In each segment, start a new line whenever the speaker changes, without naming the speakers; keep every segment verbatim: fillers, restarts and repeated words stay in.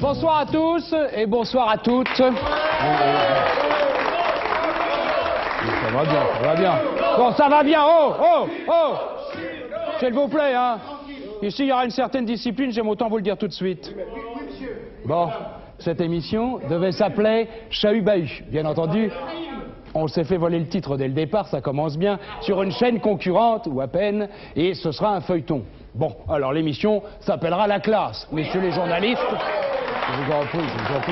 Bonsoir à tous et bonsoir à toutes. Ça va bien, ça va bien. Bon, ça va bien, oh, oh, oh. S'il vous plaît, hein. Ici, il y aura une certaine discipline, j'aime autant vous le dire tout de suite. Bon, cette émission devait s'appeler Chahut-Bahut, bien entendu. On s'est fait voler le titre dès le départ, ça commence bien, sur une chaîne concurrente, ou à peine, et ce sera un feuilleton. Bon, alors l'émission s'appellera La Classe. Messieurs les journalistes, je vous en prie, je vous en prie.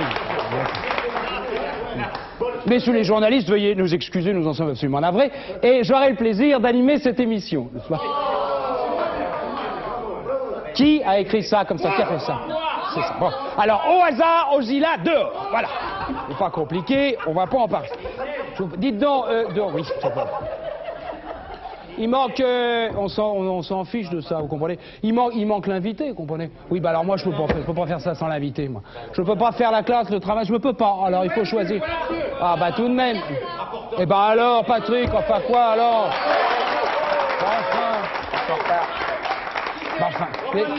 Messieurs les journalistes, veuillez nous excuser, nous en sommes absolument navrés, et j'aurai le plaisir d'animer cette émission. Qui a écrit ça comme ça? Qui a fait ça? C'est ça. Bon. Alors, au hasard, Ozila, dehors. Voilà. C'est pas compliqué, on va pas en parler. Dites donc, euh, dehors, oui, c'est pas. Il manque, euh, on s'en on, on fiche de ça, vous comprenez? Il manque, il manque l'invité, vous comprenez? Oui, bah alors moi je peux pas, je peux pas faire ça sans l'invité, moi. Je peux pas faire la classe, le travail, je ne peux pas. Alors il faut choisir. Ah bah tout de même. Eh ben alors, Patrick, enfin quoi alors? Enfin. Enfin,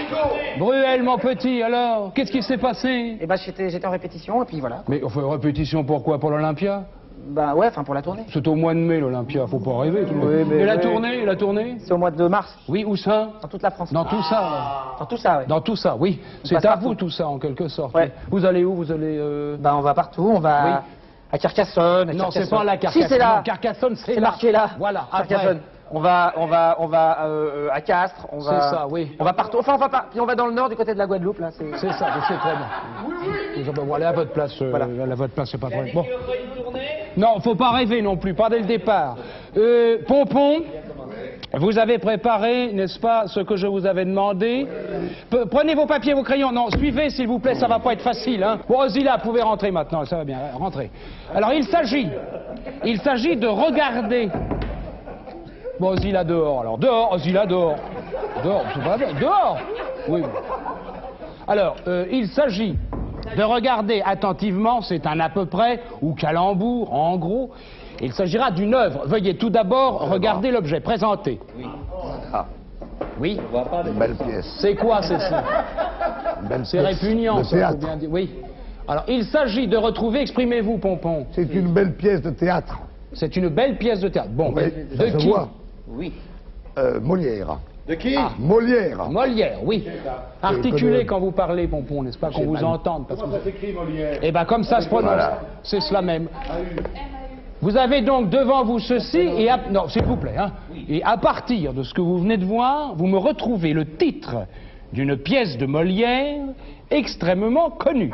Bruel, mon petit, alors, qu'est-ce qui s'est passé?
Eh ben, j'étais, j'étais en répétition, et puis voilà.
Mais enfin, répétition pourquoi? Pour l'Olympia?
Ben ouais, enfin pour la tournée.
C'est au mois de mai, l'Olympia, faut pas rêver. Tout le monde.
Oui, mais
et la
oui.
tournée, et la tournée?
C'est au mois de mars.
Oui, où ça?
Dans toute la France.
Dans tout ça.
Dans tout ça, oui.
Dans tout ça, oui. C'est à vous tout ça, en quelque sorte.
Ouais.
Vous allez où? Vous allez... Euh...
Ben on va partout, on va...
Oui.
À Carcassonne. À
non,
Carcassonne.
c'est pas là, Carcassonne.
Si, c'est là.
Non, Carcassonne, c'est
là.
là.
marqué là.
Voilà,
Carcassonne.
après.
On va, on va, on va euh, à Castres, on va...
C'est ça, oui.
On va partout, enfin on va pas... Puis on va dans le nord, du côté de la Guadeloupe, là. C'est
ça, je sais très bien. Vous allez voilà, à votre place, euh,
voilà.
à votre place, c'est pas vrai. Bon. Non, faut pas rêver non plus, pas dès le départ. Euh, Pompon, vous avez préparé, n'est-ce pas, ce que je vous avais demandé. P Prenez vos papiers, vos crayons. Non, suivez, s'il vous plaît, ça va pas être facile, hein. Bon, Ozila, vous pouvez rentrer maintenant, ça va bien, rentrez. Alors, il s'agit, il s'agit de regarder... Bon, Ozila dehors, alors. Dehors, Ozila dehors. Dehors, c'est pas vrai. Dehors. Oui. Alors, euh, il s'agit de regarder attentivement, c'est un à peu près, ou calembour, en gros. Il s'agira d'une œuvre. Veuillez tout d'abord regarder l'objet présenté.
Oui. Ah.
Oui.
Une belle pièce.
C'est quoi, c'est ça? C'est répugnant, ça, faut bien dire. Oui. Alors, il s'agit de retrouver, exprimez-vous, Pompon.
C'est une belle pièce de théâtre.
C'est une belle pièce de théâtre. Bon,
oui,
de qui?
Oui.
Euh, Molière.
De qui?
Ah.
Molière.
Molière, oui. Articulez quand vous parlez, Pompon, n'est-ce pas, qu'on vous entende. Parce
Comment
que...
ça s'écrit, Molière?
Eh bien, comme ça se prononce.
Voilà.
C'est cela même. Vous avez donc devant vous ceci, et à... non, s'il vous plaît, hein. Et à partir de ce que vous venez de voir, vous me retrouvez le titre d'une pièce de Molière extrêmement connue.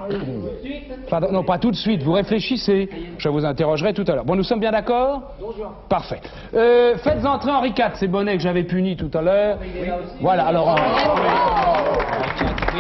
Pardon, non, pas tout de suite, vous réfléchissez. Je vous interrogerai tout à l'heure. Bon, nous sommes bien d'accord? Bonjour. Parfait. Euh, faites entrer Henri quatre, ces bonnets que j'avais punis tout à l'heure. Oui. Voilà, alors... Henri quatre, oui.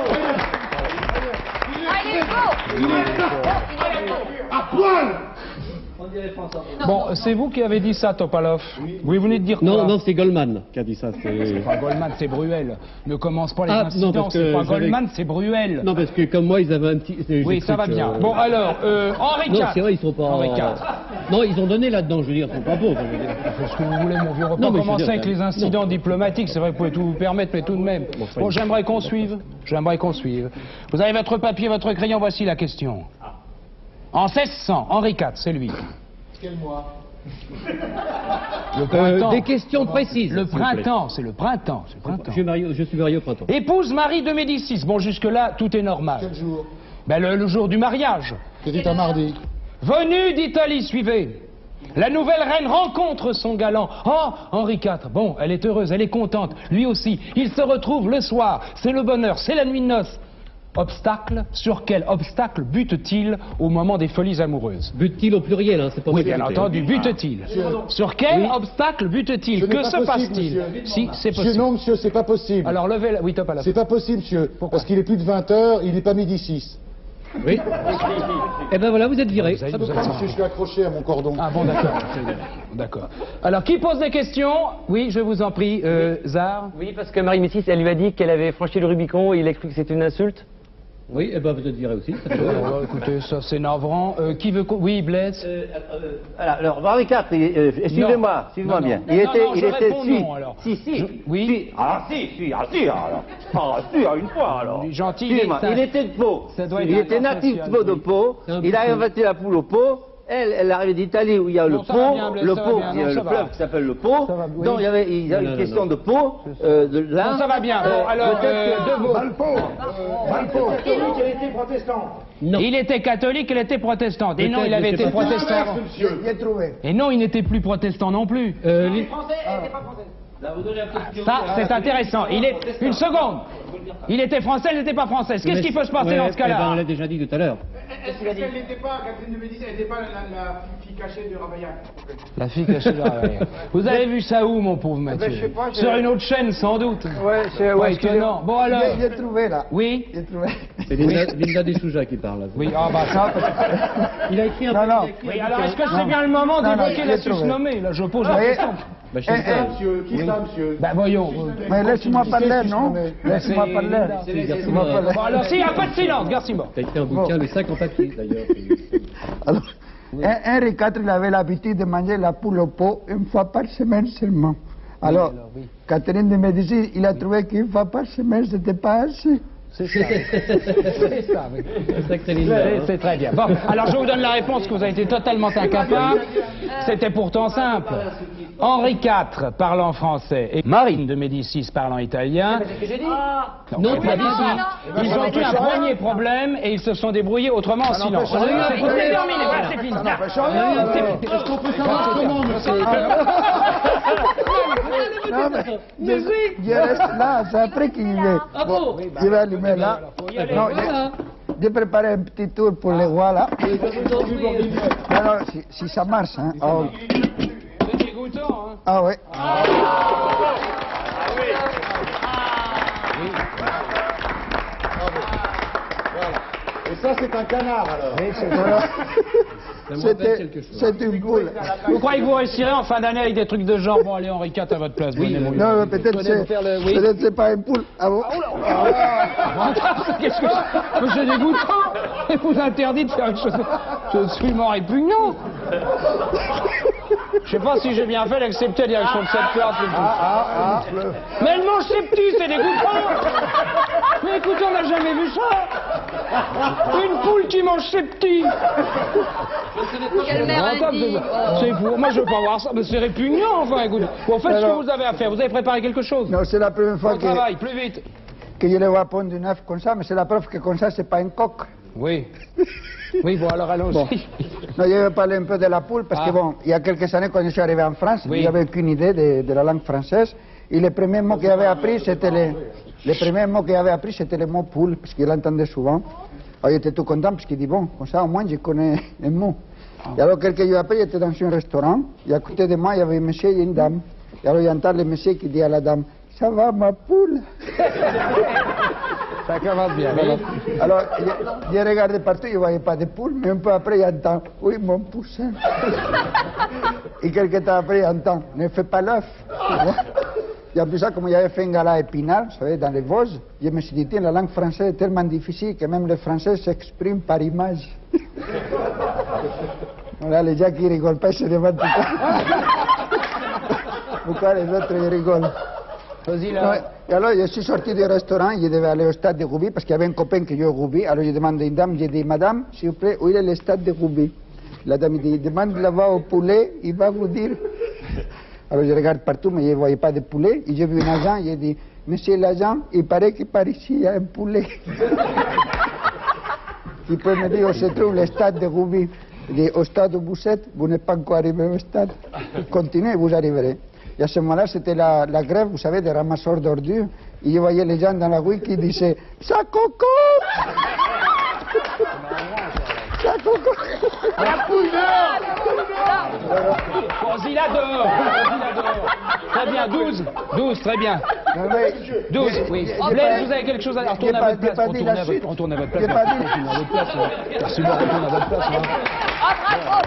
À poil.
Bon, c'est vous qui avez dit ça, Topalov? Oui, oui, vous venez de dire quoi?
Non, non, c'est Goldman qui a dit ça.
C'est pas Goldman, c'est Bruel. Ne commence pas les
ah,
incidents, c'est pas Goldman, c'est Bruel.
Non, parce que comme moi, ils avaient un petit...
Oui, ça va bien. Euh... Bon, alors, euh, Henri quatre.
Non, c'est vrai, ils sont pas...
Henri quatre.
Non, ils ont donné là-dedans, je veux dire, ils sont pas pauvres.
Faites ce que vous voulez, mon vieux. On va pas commencer avec les incidents non. diplomatiques, c'est vrai que vous pouvez tout vous permettre, mais tout de même. Bon, bon j'aimerais qu'on suive. J'aimerais qu'on suive. Vous avez votre papier, votre crayon, voici la question. En seize cents, Henri quatre, c'est lui.
Quel mois?
Le printemps.
Euh, des questions précises.
Le printemps, c'est le printemps. Le printemps.
Je, suis marié, je suis marié au printemps.
Épouse Marie de Médicis. Bon, jusque-là, tout est normal.
Quel jour?
Ben, le, le jour du mariage.
C'était un mardi.
Venue d'Italie, suivez. La nouvelle reine rencontre son galant. Oh, Henri quatre. Bon, elle est heureuse, elle est contente. Lui aussi. Ils se retrouvent le soir. C'est le bonheur, c'est la nuit de noces. Obstacle, sur quel obstacle bute-t-il au moment des folies amoureuses?
Bute-t-il au pluriel, hein, c'est pas
Oui,
moi
bien entendu, bute-t-il. Sur quel oui. obstacle bute-t-il? Que se passe-t-il? Si, c'est possible.
Monsieur, non, monsieur, c'est pas possible.
Alors, levez la... Oui, top à la...
C'est pas possible, monsieur. Pourquoi? Parce qu'il est plus de vingt heures, il n'est pas midi six.
Oui. Eh ben voilà, vous êtes viré.
Ça peut pas, monsieur, je suis accroché à mon cordon.
Ah bon, d'accord. D'accord. Alors, qui pose des questions? Oui, je vous en prie, euh, Zar.
Oui, parce que Marie Métis, elle lui a dit qu'elle avait franchi le Rubicon et il a cru que c'était une insulte.
Oui, eh ben vous êtes viré aussi. Ça fait drôle.
Alors, là, écoutez, ça c'est navrant. Euh, qui veut... co- Oui, Blaise.
Euh, euh, alors, alors, Henri quatre, euh, suivez-moi, suivez-moi
Non,
bien.
non.
Il
Non,
était,
non,
il
je
était,
réponds
si,
non, alors.
si, si,
Je- oui.
si. Ah, si, si, ah, si, alors. Ah, si, ah, une fois, alors.
Il est gentil,
Suivez-moi.
il est-
Il était de Pau.
Ça doit être
Il
un
était
grand
natif
social,
de Pau, de
oui.
Pau.
C'est un
Il a
bouffon.
inventé la poule au pot. Elle, elle arrivait d'Italie où il y a
Non,
le
ça va
Pau,
bien, Blaise,
le
ça va
Pau,
bien,
il y a
non,
le
ça va.
fleuve qui s'appelle le Pau.
Ça va, oui.
Donc il y avait, il y a
Non,
une
non,
question
non.
de Pau, euh, de là.
Non, ça va bien. Bon, alors,
peut-être
euh,
que-
de Vaux.
Valpo. Valpo.
Non.
Il était catholique, elle était protestante. Et non, il avait
Peut-être, je
été
sais pas.
protestant. avant.
J'ai trouvé.
Et non, il n'était plus protestant non plus.
Euh, les-
Ça, c'est intéressant. Il est... Une seconde. Il était français, elle n'était pas française. Qu'est-ce qui peut se passer
Ouais,
dans ce
eh ben, on
cas-là?
l'a déjà dit tout à l'heure.
Est-ce qu'elle n'était pas, Catherine de Médicis, elle n'était pas la, la, la fille cachée de Ravaillac?
La fille cachée de la... Vous avez vu ça où, mon pauvre Mathieu?
Ben, je sais pas, j'ai-
Sur une autre chaîne, sans doute.
Ouais, c'est...
Ouais, étonnant. Bon, alors...
J'ai j'ai trouvé là.
Oui.
J'ai trouvé.
C'est Linda, Linda Dessouja qui parle. Là.
Oui, ah bah ça...
Il a écrit un
Non,
peu-
non.
il a écrit un
Oui,
bouquin.
alors est-ce que c'est bien le moment
Non, non,
d'évoquer
je
la
l'ai trouvé.
susnommée? Là, je pose la
Oui.
question.
Bah, je sais
Eh,
pas.
eh,
Qui ça, monsieur?
Ben voyons.
Mais laisse-moi parler, non? Laisse-moi
c'est-
parler.
C'est Garcimore.
Laisse-moi parler.
Bon, alors, s'il n'y a pas de silence, Garcimore.
T'as écrit un bouquin, le sac en papier d'ailleurs.
Alors, Hen- Henri quatre, il avait l'habitude de manger la poule au pot une fois par semaine seulement. Alors, Catherine de Médicis, il a trouvé qu'une fois par semaine, c'était pas assez.
C'est ça. C'est ça, oui.
Sacré Linda.
C'est
hein.
c'est très bien. Bon, alors je vous donne la réponse que vous avez été totalement incapable. C'était pourtant simple. Henri quatre parlant français et Marine de Médicis parlant italien.
Non, tu l'as dit.
Ils ont eu un premier problème et ils se sont débrouillés autrement en silence.
n'empêche rien.
C'est c'est terminé, voilà, c'est fini.
Est-ce qu'on peut savoir comment, monsieur? Non, mais je, je reste là, c'est après qu'il y est.
Ah bon?
Je vais allumer là. Non,
Voilà.
je- j'ai préparé un petit tour pour les rois là. Non, non, si, si ça marche, hein. Oh.
C'est dégoûtant, hein.
Ah ouais.
Et ça, c'est un canard, alors.
Voilà.
Ça me rappelle
C'était,
quelque chose.
c'est une poule.
Vous croyez que vous réussirez en fin d'année avec des trucs de genre? Bon, allez, Henri quatre à votre place. Oui,
Non, mais peut-être c'est, peut-être c'est pas une poule. Ah bon?
Qu'est-ce que c'est? Mais c'est dégoûtant. Et vous interdit de faire une chose absolument répugnant. Je sais pas si j'ai bien fait d'accepter la direction de cette classe.
Ah, ah,
Mais elle mange ses petits, c'est dégoûtant. Mais écoutez, on n'a jamais vu ça. Une poule qui mange ses petits.
Quelle mère
Rentable,
indigne.
c'est- C'est fou. Moi, je veux pas voir ça, mais c'est répugnant, enfin, écoute. Bon, faites ce que
Alors-
vous avez à faire. Vous avez préparé quelque chose?
non, c'est la première fois
Au
que,
travail, plus vite.
que je le vois pondre une œuf comme ça, mais c'est la preuve que comme ça, c'est pas un coq.
Oui. Oui, bon, alors allons-y.
Bon. Non, je vais parler un peu de la poule, parce
Ah.
que bon, il y a quelques années, quand je suis arrivé en France,
Oui.
je n'avais aucune idée de, de la langue française, et le premier mot que j'avais appris, c'était le, le premier mot que j'avais appris, c'était le mot poule, parce que je l'entendais souvent. Alors j'étais tout content, parce qu'il dit, bon, comme ça, au moins, je connais un mot. Et alors, quelques jours après, j'étais dans un restaurant, et à côté de moi, il y avait un monsieur et une dame. Et alors, j'entends le monsieur qui dit à la dame, ça va, ma poule?
Ça commence bien.
Voilà. Alors, je, je regardais partout, je ne voyais pas de poule, mais un peu après, j'entends, oui, mon poussin. Et quelques temps après, j'entends, ne fais pas l'œuf. Et en plus, ça, comme j'avais fait un gala à Épinal, vous savez, dans les Vosges, je me suis dit, tiens, la langue française est tellement difficile que même les Français s'expriment par image. Voilà, les gens qui ne rigolent pas, ils se demandent pourquoi. Pourquoi les autres ils rigolent.
Vas-y,
Non,
là.
et alors, je suis sorti du restaurant, je devais aller au stade de rugby, parce qu'il y avait un copain qui jouait au rugby. Alors, je demande à une dame, j'ai dit, madame, s'il vous plaît, où est le stade de rugby? La dame dit, demande là-bas au poulet, il va vous dire. Alors, je regarde partout, mais je ne voyais pas de poulet. Et j'ai vu un agent, j'ai dit, monsieur l'agent, il paraît que par ici, il y a un poulet. Il peut me dire où se trouve le stade de rugby. Il dit, au stade où vous êtes, vous n'êtes pas encore arrivé au stade. Continuez, vous arriverez. Et à ce moment-là, c'était la, la grève, vous savez, des ramasseurs d'ordures. Et je voyais les gens dans la rue qui disaient « Ça coco !» Ça coco !»
La poule dehors. Vas-y là dehors. Vas-y là dehors. Très bien, douze. douze, très bien.
Non, mais-
douze,
j'ai-
oui.
j'ai
Blaise,
pas-
vous avez quelque chose à dire?
j'ai
Retournez à
pas-
votre
j'ai
place.
pas dit
Retournez
la
à votre,
suite.
retournez à votre place.
J'ai pas dit.
Retournez à votre place. hein. Merci beaucoup, retournez à votre place. hein.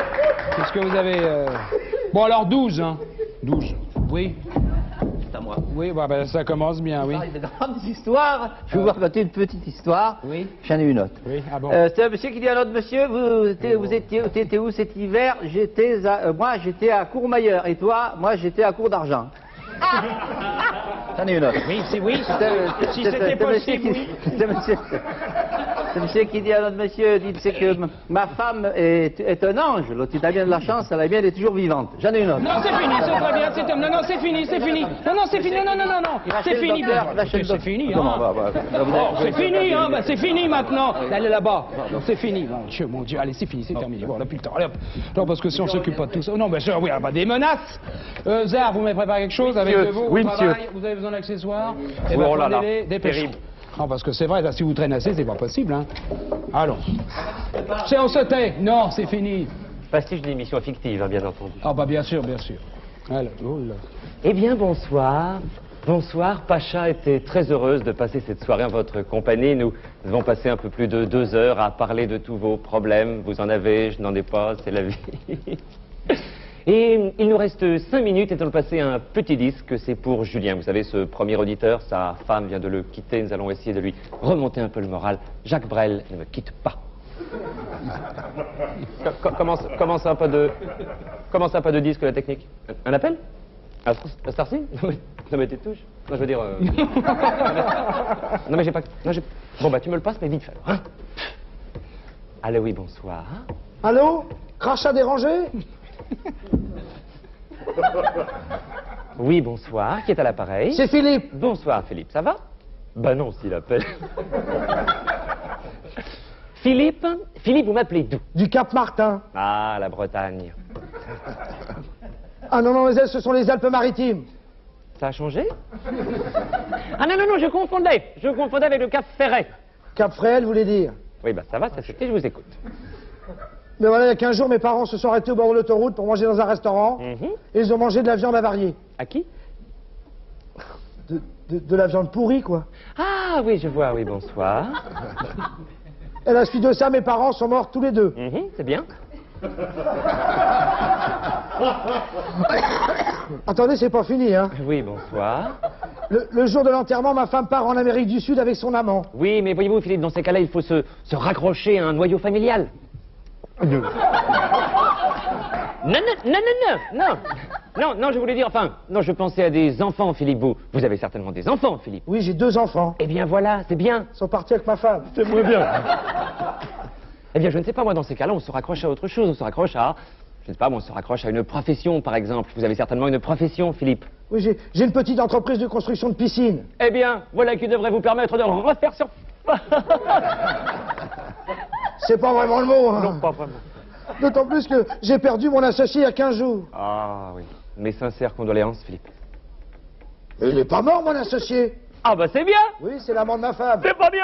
Qu'est-ce que vous avez euh... Bon, alors douze, hein. douze. Oui.
C'est à moi.
Oui, bah, bah, ça commence bien, oui.
Des grandes histoires. Je vais vous raconter une petite histoire.
Oui.
J'en ai une autre.
Oui, ah bon.
Euh, c'est un monsieur qui dit à l'autre monsieur, vous, étiez, vous étiez, étiez où cet hiver? J'étais à, euh, moi j'étais à Courmayeur et toi? Moi j'étais à Cour d'Argent. J'en ai une autre.
Oui, c'est oui.
C'est-
Si
c'est-
c'était
c'est
possible,
monsieur
oui.
qui- C'est monsieur, c'est monsieur qui dit à l'autre monsieur, dit, c'est que m- ma femme est, est un ange. L'autre, il a bien de la chance, elle a bien, elle est toujours vivante. J'en ai une autre.
Non, c'est fini, c'est très bien, c'est non, non, c'est fini, c'est fini. Non, non, c'est fini, non, non, non, non, non, c'est
Rachel
fini.
Docteur,
bah,
Rachel
C'est
Docteur.
fini,
Comment,
hein.
bah, bah, bah, vous
Oh,
avez-
c'est fini, hein, bah, c'est fini maintenant. Allez là-bas. Non, c'est fini. Mon Dieu, mon Dieu, allez, c'est fini, c'est terminé. Bon, on n'a plus le temps. Allez, hop. Non, parce que si on s'occupe pas de tout ça. Non, mais ça, oui, ah, bah, des menaces. Euh, Zar, vous m'avez préparé quelque chose avec
monsieur.
de vous
Oui,
au
monsieur.
travail? Vous avez besoin d'accessoires? Eh
Oh
ben,
là là,
prenez-les, dépêchez.
terrible.
Non, parce que c'est vrai, là, si vous traînez assez, c'est pas possible, hein. Allons. C'est on se tait. Non, c'est fini.
Prestige d'une émission fictive, hein, bien entendu.
Ah, bah, bien sûr, bien sûr. Alors, oh là.
Eh bien, bonsoir. Bonsoir. Pacha était très heureuse de passer cette soirée en votre compagnie. Nous avons passé un peu plus de deux heures à parler de tous vos problèmes. Vous en avez, je n'en ai pas, c'est la vie. Et il nous reste cinq minutes et nous allons passer un petit disque. C'est pour Julien. Vous savez, ce premier auditeur, sa femme vient de le quitter. Nous allons essayer de lui remonter un peu le moral. Jacques Brel ne me quitte pas. Co- Commence, commence un peu de, commence un peu de disque la technique. Un appel? Un un Starcy? Non mais, non mais t'es touche. Non je veux dire. euh, Non mais j'ai pas. Non, j'ai- bon bah tu me le passes mais vite fait. Hein. Allô oui bonsoir.
Allô? Crachat dérangé?
Oui bonsoir. Qui est à l'appareil?
C'est Philippe.
Bonsoir Philippe. Ça va? Bah non s'il appelle. Philippe. Philippe vous m'appelez d'où?
Du Cap Martin.
Ah la Bretagne.
Ah non, non, mais ce sont les Alpes-Maritimes.
Ça a changé? Ah non non non je confondais. Je confondais avec le Cap Ferret.
Cap Fréhel, vous voulez dire?
Oui bah ça va ça c'est fait je vous écoute.
Mais voilà, il y a quinze jours, mes parents se sont arrêtés au bord de l'autoroute pour manger dans un restaurant.
Mhm.
Et ils ont mangé de la viande avariée.
À qui?
De, de- de la viande pourrie, quoi.
Ah oui, je vois, oui, bonsoir.
Et à la suite de ça, mes parents sont morts tous les deux.
Mhm, c'est bien.
Attendez, c'est pas fini, hein.
Oui, bonsoir.
Le, le jour de l'enterrement, ma femme part en Amérique du Sud avec son amant.
Oui, mais voyez-vous, Philippe, dans ces cas-là, il faut se, se raccrocher à un noyau familial. Non. Non, non, non, non, non, non. Non, non, je voulais dire, enfin, non, je pensais à des enfants, Philippe. Vous, vous avez certainement des enfants, Philippe.
Oui, j'ai deux enfants.
Eh bien, voilà, c'est bien.
Ils sont partis avec ma femme.
C'est moins bien. Eh bien, je ne sais pas, moi, dans ces cas-là, on se raccroche à autre chose. On se raccroche à, je ne sais pas, moi, on se raccroche à une profession, par exemple. Vous avez certainement une profession, Philippe.
Oui, j'ai j'ai une petite entreprise de construction de piscine.
Eh bien, voilà qui devrait vous permettre de refaire sur...
C'est pas vraiment le mot, hein.
Non, pas vraiment.
D'autant plus que j'ai perdu mon associé il y a quinze jours.
Ah oui. Mes sincères condoléances, Philippe.
Et il est pas mort, mon associé.
Ah bah c'est bien.
Oui, c'est l'amant de ma femme.
C'est pas bien.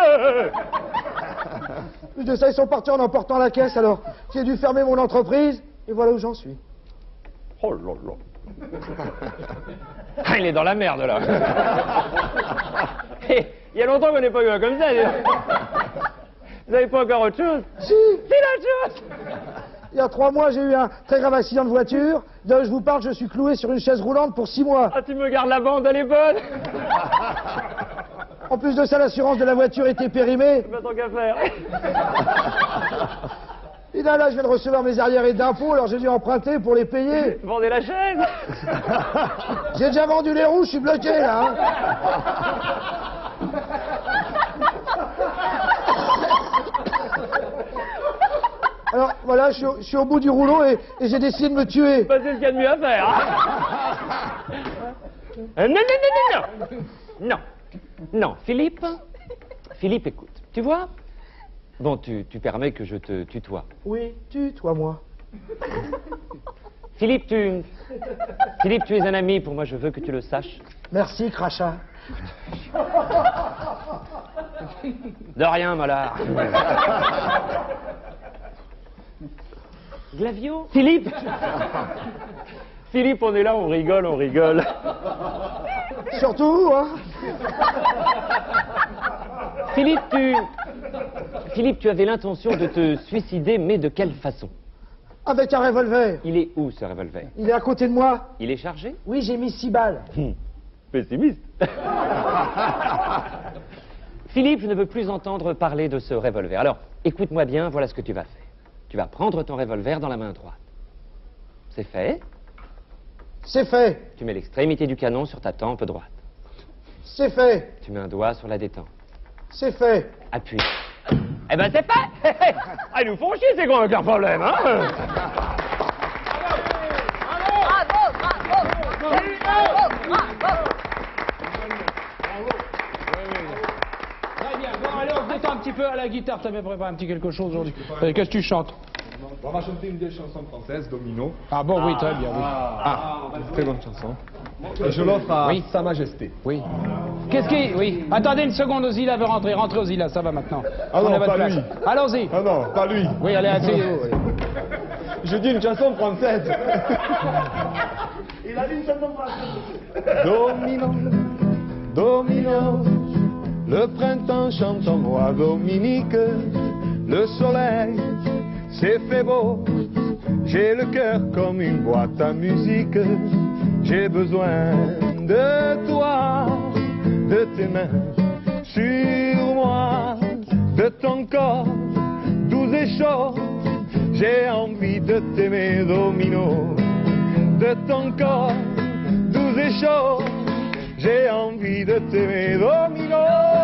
Plus de ça, ils sont partis en emportant la caisse, alors j'ai dû fermer mon entreprise, et voilà où j'en suis.
Oh là là. Ah, il est dans la merde, là. Eh, il y a longtemps qu'on n'est pas eu un comme ça, dis donc. Vous n'avez pas encore autre chose?
Si,
C'est la chose.
il y a trois mois, j'ai eu un très grave accident de voiture. Là où je vous parle, je suis cloué sur une chaise roulante pour six mois.
Ah, tu me gardes la bande, elle est bonne.
En plus de ça, l'assurance de la voiture était périmée.
Pas tant qu'à faire.
Et là, là, je viens de recevoir mes arriérés d'impôts, alors j'ai dû emprunter pour les payer.
Vendez la chaise.
J'ai déjà vendu les roues, je suis bloqué, là. Hein. Alors, voilà, je suis, au, je suis au bout du rouleau et, et j'ai décidé de me tuer.
Bah, c'est ce qu'il y a de mieux à faire. Hein. Euh, non, non, non, non, non. Non. Non, Philippe. Philippe, écoute. Tu vois? Bon, tu, tu permets que je te tutoie.
Oui, tu, toi, moi.
Philippe, tu... Philippe, tu es un ami. Pour moi, je veux que tu le saches.
Merci, crachat.
De rien, Mollard. Glavio? Philippe? Philippe, on est là, on rigole, on rigole.
Surtout, hein.
Philippe, tu... Philippe, tu avais l'intention de te suicider, mais de quelle façon?
Avec un revolver.
Il est où, ce revolver?
Il est à côté de moi.
Il est chargé?
Oui, j'ai mis six balles.
Hum. pessimiste. Philippe, je ne veux plus entendre parler de ce revolver. Alors, écoute-moi bien, voilà ce que tu vas faire. Tu vas prendre ton revolver dans la main droite. C'est fait.
C'est fait.
Tu mets l'extrémité du canon sur ta tempe droite.
C'est fait.
Tu mets un doigt sur la détente.
C'est fait.
Appuie. Eh ben c'est fait. Ah, ils nous font chier ces gars avec leurs problèmes, hein.
Bravo, bravo, bravo, bravo.
Très bien. Bon, alors, on se détend un petit peu à la guitare. Tu avais préparé un petit quelque chose aujourd'hui. Euh, Qu'est-ce que tu chantes?
On va chanter une des chansons françaises, Domino.
Ah bon, oui, très bien, oui.
Ah, très bonne chanson. Et je l'offre à
Oui.
Sa Majesté.
Oui. Qu'est-ce qui... Oui. Attendez une seconde, Ozila veut rentrer. Rentrez, Ozila, ça va maintenant.
Ah non,
Prenez votre
pas
place.
lui.
Allons-y.
Ah non, pas lui.
Oui, allez, asseyez-vous.
Je dis une chanson française.
Il a dit une chanson française.
Domino, Domino, le printemps chante en moi, Dominique, le soleil s'est fait beau, j'ai le cœur comme une boîte à musique, j'ai besoin de toi, de tes mains sur moi, de ton corps doux et chaud, j'ai envie de t'aimer, Domino, de ton corps doux et chaud, j'ai envie de t'aimer, Domino.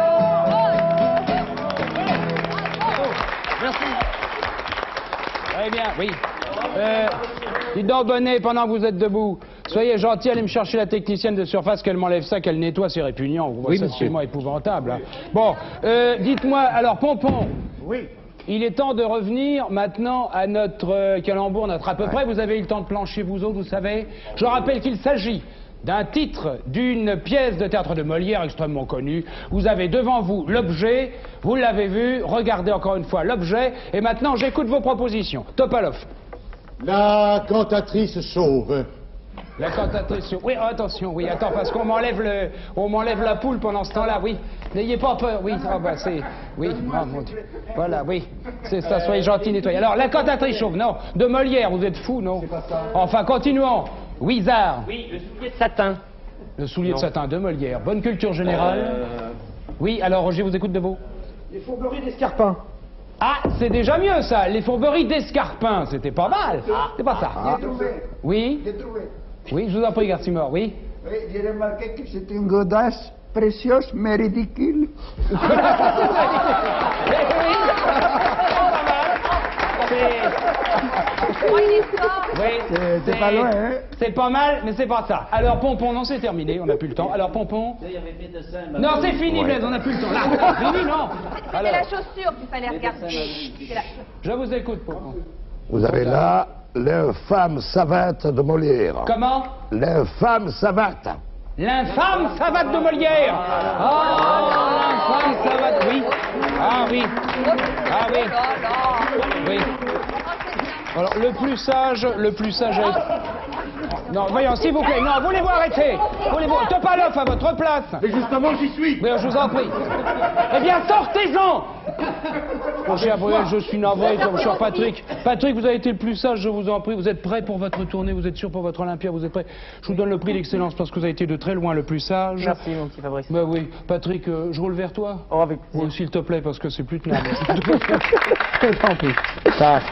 Merci. Très bien, oui. Euh, dis donc, Bonnet, pendant que vous êtes debout, soyez gentil, allez me chercher la technicienne de surface, qu'elle m'enlève ça, qu'elle nettoie, c'est répugnant. Vous voyez, c'est absolument épouvantable. Hein. Bon, euh, dites-moi, alors, Pompon.
Oui.
Il est temps de revenir maintenant à notre euh, calembour, notre à peu près. Vous avez eu le temps de plancher, vous autres, vous savez. Je rappelle qu'il s'agit d'un titre d'une pièce de théâtre de Molière extrêmement connue. Vous avez devant vous l'objet, vous l'avez vu, regardez encore une fois l'objet, et maintenant j'écoute vos propositions. Topalov.
La cantatrice chauve.
La cantatrice. Oui, oh, attention, oui, attends, parce qu'on m'enlève le, on m'enlève la poule pendant ce temps-là, oui. N'ayez pas peur, oui, ah bah c'est, oui, oh mon Dieu. Voilà, oui, c'est ça, soyez gentils, nettoyez. Alors, la cantatrice chauve, non, de Molière, vous êtes fous, non? Enfin, continuons. Wizard.
Oui, le soulier de satin.
Le soulier
Non.
de satin de Molière. Bonne culture générale.
Euh...
Oui, alors Roger vous écoute de vous.
Les fourberies d'Escarpin.
Ah, c'est déjà mieux ça. Les fourberies d'Escarpin, c'était pas mal. C'est pas ça.
J'ai trouvé.
Oui,
J'ai trouvé.
oui, je vous en prie, Garcimore, oui.
Oui, j'ai remarqué que c'était une godasse précieuse mais ridicule.
Oui,
C'est- c'est pas loin, hein?
C'est pas mal, mais c'est pas ça. Alors, Pompon, non, c'est terminé, on n'a plus le temps. Alors, Pompon. Non, c'est fini, Blaise, on n'a plus le temps. Là, c'est fini, non.
C'était
Alors,
la chaussure qu'il fallait regarder. C'est la-
je vous écoute, Pompon.
Vous avez là l'infâme savate de Molière.
Comment?
L'infâme savate.
L'infâme savate de Molière. Ah, l'infâme savate, oui. Ah oui. Ah oui. Oui. Alors, le plus sage, le plus sage est... Non, voyons, s'il vous plaît, non, voulez-vous arrêter? Voulez-vous... Topalov à votre place.
Mais justement, j'y suis.
Oui, je vous en prie. Eh bien, sortez-en. Mon cher Bruel, je suis navré, comme cher Patrick. Patrick, vous avez été le plus sage, je vous en prie. Vous êtes prêt pour votre tournée? Vous êtes sûr pour votre Olympia? Vous êtes prêt? Je vous donne le prix d'excellence parce que vous avez été de très loin le plus sage.
Merci, mon petit Fabrice.
Ben oui. Patrick, euh, je roule vers toi?
Oh, avec plaisir.
Oui, s'il te plaît, parce que c'est plus tenable. Tant pis. Ça.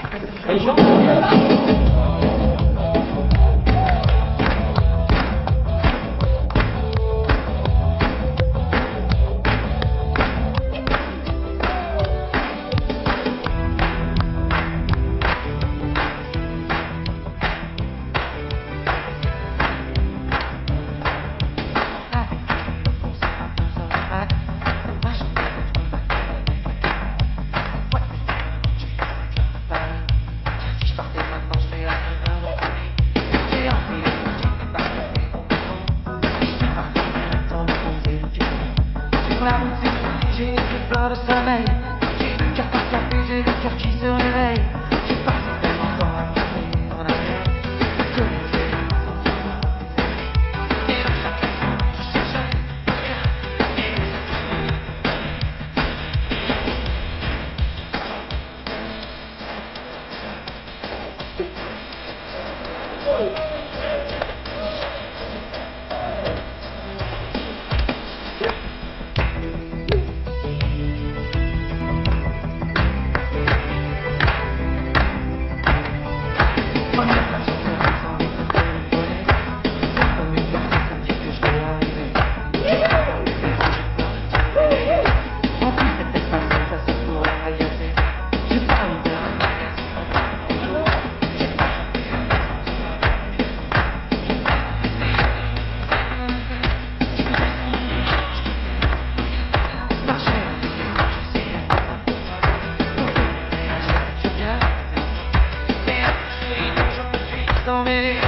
mais